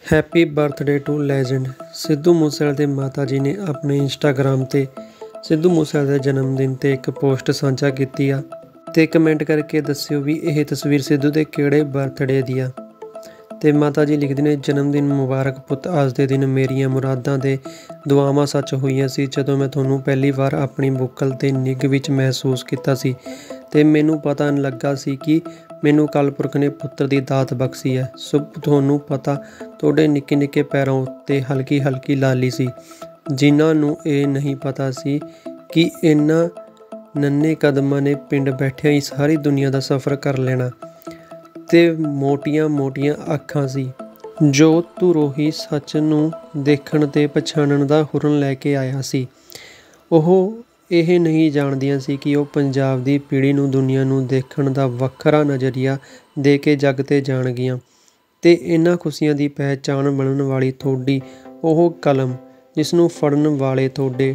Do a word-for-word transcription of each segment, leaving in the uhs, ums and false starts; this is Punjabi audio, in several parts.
Happy birthday to legend. Sidhu मूसेवाले ਦੇ ਮਾਤਾ ਜੀ ਨੇ ਆਪਣੇ ਇੰਸਟਾਗ੍ਰਾਮ ਤੇ ਸਿੱਧੂ ਮੂਸੇਵਾਲੇ ਦੇ ਜਨਮ ਦਿਨ ਤੇ ਇੱਕ ਪੋਸਟ ਸਾਂਝਾ ਕੀਤੀ ਆ ਤੇ ਕਮੈਂਟ ਕਰਕੇ ਦੱਸਿਓ ਵੀ ਇਹ ਤਸਵੀਰ ਸਿੱਧੂ ਦੇ ਕਿਹੜੇ ਬਰਥਡੇ ਦੀ ਆ। ਤੇ ਮਾਤਾ ਜੀ ਲਿਖਦੇ ਨੇ, ਜਨਮ ਦਿਨ ਮੁਬਾਰਕ ਪੁੱਤ। ਅੱਜ ਦੇ ਦਿਨ ਮੇਰੀਆਂ ਮੁਰਾਦਾਂ ਤੇ ਦੁਆਵਾਂ ਸੱਚ ਹੋਈਆਂ ਸੀ ਜਦੋਂ ਮੈਂ ਤੁਹਾਨੂੰ ਪਹਿਲੀ ਵਾਰ ਆਪਣੀ ਬੁੱਕਲ ਤੇ ਨਿੱਘ ਵਿੱਚ ਮਹਿਸੂਸ ਕੀਤਾ ਸੀ ਤੇ ਮੈਨੂੰ ਪਤਾ ਨਹੀਂ ਲੱਗਾ ਸੀ ਕਿ ਮੈਨੂੰ ਅਕਾਲ ਪੁਰਖ ਨੇ ਪੁੱਤਰ ਦੀ ਦਾਤ ਬਖਸ਼ੀ ਹੈ। ਸੁਭ ਤੁਹਾਨੂੰ ਪਤਾ ਤੁਹਾਡੇ ਨਿੱਕੇ ਨਿੱਕੇ ਪੈਰਾਂ ਉੱਤੇ ਹਲਕੀ ਹਲਕੀ ਲਾਲੀ ਸੀ, ਜਿਨ੍ਹਾਂ ਨੂੰ ਇਹ ਨਹੀਂ ਪਤਾ ਸੀ ਕਿ ਇਹਨਾਂ ਨੰਨੇ ਕਦਮਾਂ ਨੇ ਪਿੰਡ ਬੈਠਿਆਂ ਹੀ ਸਾਰੀ ਦੁਨੀਆ ਦਾ ਸਫ਼ਰ ਕਰ ਲੈਣਾ। ਤੇ ਮੋਟੀਆਂ ਮੋਟੀਆਂ ਅੱਖਾਂ ਸੀ ਜੋ ਧੁਰੋਹੀ ਸੱਚ ਨੂੰ ਦੇਖਣ ਤੇ ਪਛਾਣਨ ਦਾ ਹੁਰਨ ਲੈ ਕੇ ਆਇਆ ਸੀ। ਉਹ ਇਹ ਨਹੀਂ ਜਾਣਦੀਆਂ ਸੀ ਕਿ ਉਹ ਪੰਜਾਬ ਦੀ ਪੀੜ੍ਹੀ ਨੂੰ ਦੁਨੀਆ ਨੂੰ ਦੇਖਣ ਦਾ ਵੱਖਰਾ ਨਜ਼ਰੀਆ ਦੇ ਕੇ ਜੱਗ 'ਤੇ ਜਾਣਗੀਆਂ। ਤੇ ਇਹਨਾਂ ਖੁਸ਼ੀਆਂ ਦੀ ਪਹਿਚਾਣ ਬਣਨ ਵਾਲੀ ਤੁਹਾਡੀ ਉਹ ਕਲਮ, ਜਿਸ ਨੂੰ ਫੜਨ ਵਾਲੇ ਤੁਹਾਡੇ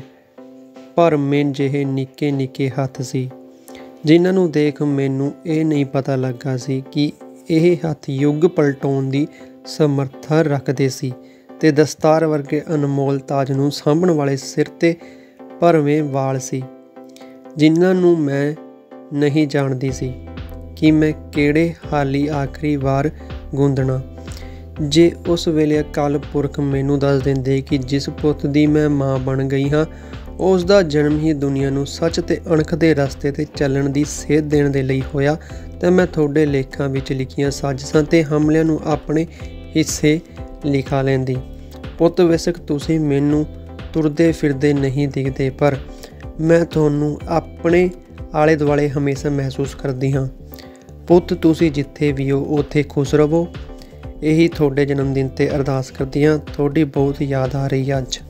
ਭਰਵੇਂ ਜਿਹੇ ਨਿੱਕੇ ਨਿੱਕੇ ਹੱਥ ਸੀ, ਜਿਨ੍ਹਾਂ ਨੂੰ ਦੇਖ ਮੈਨੂੰ ਇਹ ਨਹੀਂ ਪਤਾ ਲੱਗਾ ਸੀ ਕਿ ਇਹ ਹੱਥ ਯੁੱਗ ਪਲਟਾਉਣ ਦੀ ਸਮਰੱਥਾ ਰੱਖਦੇ ਸੀ ਤੇ ਦਸਤਾਰ ਵਰਗੇ ਅਨਮੋਲ ਤਾਜ ਨੂੰ ਸਾਂਭਣ ਵਾਲੇ ਸਿਰ 'ਤੇ ਭਰਵੇਂ ਵਾਲ ਸੀ, ਜਿਨ੍ਹਾਂ ਨੂੰ ਮੈਂ ਨਹੀਂ ਜਾਣਦੀ ਸੀ ਕਿ ਮੈਂ ਕਿਹੜੇ ਹਾਲੀ ਆਖਰੀ ਵਾਰ ਗੁੰਦਣਾ। ਜੇ ਉਸ ਵੇਲੇ ਅਕਾਲ ਪੁਰਖ ਮੈਨੂੰ ਦੱਸ ਦਿੰਦੇ ਕਿ ਜਿਸ ਪੁੱਤ ਦੀ ਮੈਂ ਮਾਂ ਬਣ ਗਈ ਹਾਂ, ਉਸ ਦਾ ਜਨਮ ਹੀ ਦੁਨੀਆ ਨੂੰ ਸੱਚ ਤੇ ਅਣਖ ਦੇ ਰਸਤੇ 'ਤੇ ਚੱਲਣ ਦੀ ਸੇਧ ਦੇਣ ਦੇ ਲਈ ਹੋਇਆ, ਤਾਂ ਮੈਂ ਤੁਹਾਡੇ ਲੇਖਾਂ ਵਿੱਚ ਲਿਖੀਆਂ ਸਾਜ਼ਿਸ਼ਾਂ ਤੇ ਹਮਲਿਆਂ ਨੂੰ ਆਪਣੇ ਹਿੱਸੇ ਲਿਖਾ ਲੈਂਦੀ। ਪੁੱਤ, ਬੇਸ਼ੱਕ ਤੁਸੀਂ ਮੈਨੂੰ ਤੁਰਦੇ ਫਿਰਦੇ ਨਹੀਂ ਦਿਖਦੇ, ਪਰ ਮੈਂ ਤੁਹਾਨੂੰ ਆਪਣੇ ਆਲੇ ਦੁਆਲੇ ਹਮੇਸ਼ਾ ਮਹਿਸੂਸ ਕਰਦੀ ਹਾਂ। ਪੁੱਤ, ਤੁਸੀਂ ਜਿੱਥੇ ਵੀ ਹੋ ਉੱਥੇ ਖੁਸ਼ ਰਹੋ। ਇਹੀ ਤੁਹਾਡੇ ਜਨਮ ਦਿਨ 'ਤੇ ਅਰਦਾਸ ਕਰਦੀ ਹਾਂ। ਤੁਹਾਡੀ ਬਹੁਤ ਯਾਦ ਆ ਰਹੀ ਅੱਜ।